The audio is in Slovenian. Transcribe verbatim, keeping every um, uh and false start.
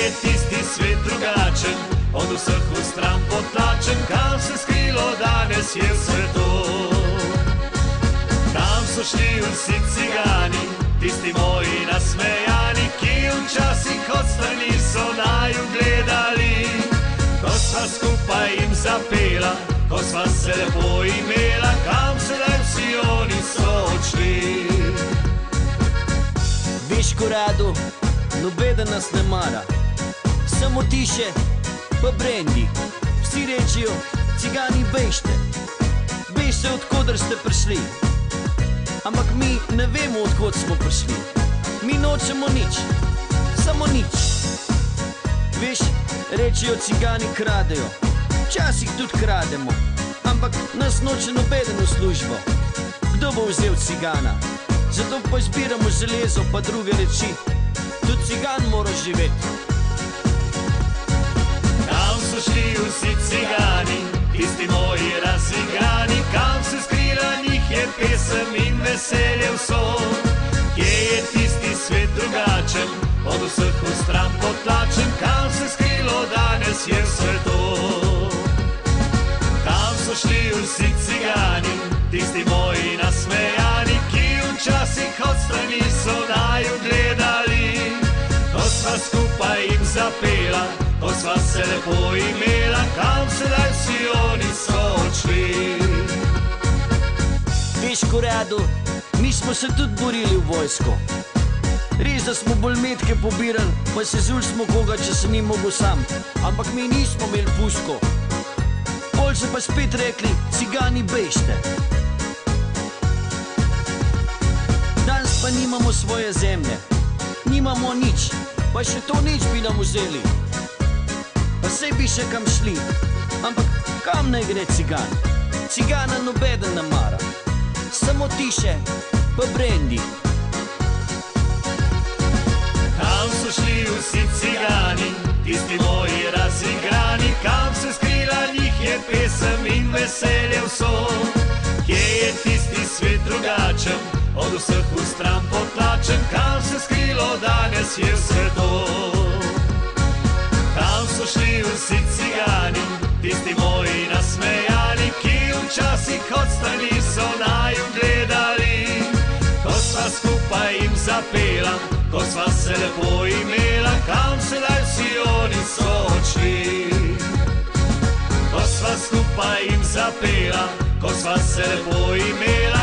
je tisti svet drugačen, od vseh v stran potlačen, kam se skrilo danes je vse to. Kam so šli vsi cigani, tisti moji nasmejani, ki včasih od strani so naju gledali. Ko sva skupaj jim zapela, ko sva se lepo imela, kam sedaj vsi oni so odšli. Veš, ko rado, nobeden nas ne mara, samo tiše pa brendi. Vsi rečijo, cigani bežte, bežte odkudar ste prišli. Ampak mi ne vemo, odkod smo prišli. Mi nočemo nič, samo nič. Veš, rečijo, cigani kradejo, včasih tudi krademo, ampak nas noče nobeden v službo. Kdo bo vzel cigana? Zato pa zbiramo železo pa druge reči. Tudi cigan mora živeti. Kam so šli vsi cigani, tisti moji razigrani, kam se skrila njih je pesem in veselje vso. Kje je tisti svet drugačen, od vseh v stran potlačen, kam se skrilo danes je vse to. Kam so šli vsi cigani, tisti moji nasmejani, ki včasih od strani so naju gledali. Ko sva skupaj jim zapela, ko sva se lepo imela, kam sedaj vsi oni so odšli. Veš, ko rado, mi smo se tudi borili v vojsko. Res, da smo bolj metke pobirali, pa se zul smo koga, če se ni mogel sam. Ampak mi nismo imeli puško. Pol so pa spet rekli, cigani bežte. Danes pa nimamo svoje zemlje, nimamo nič, pa še to nič bi nam vzeli. Pa sej bi še kam šli, ampak kam naj gre cigan? Cigana nobeden ne mara, samo tiše pa brendi. Kam so šli vsi cigani, tisti moji razigrani, kam se skrila njih je pesem in veselje vso. Kje je tisti svet drugačen, od vseh v stran potlačen, kam se skrilo danes je vse to. Kam so šli vsi cigani, tisti moji nasmejani, ki včasih od strani so naju gledali. Ko sva skupaj jim zapela, ko sva se lepo imela, kam sedaj vsi oni so odšli. Ko sva skupaj jim zapela, ko sva se lepo imela,